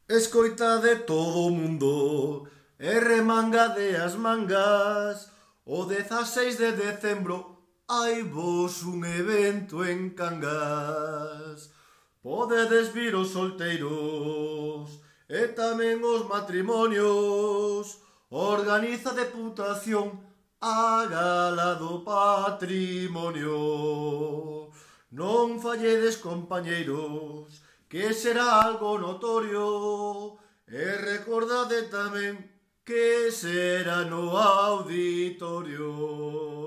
Escoitade todo o mundo e remangade as mangas. O 16 de decembro hai vos un evento en Cangas. Podedes vir os solteiros e tamén os matrimonios. Organiza a Deputación a gala do patrimonio. Non falledes, compañeiros, que será algo notorio. E recordade tamén que será no auditorio.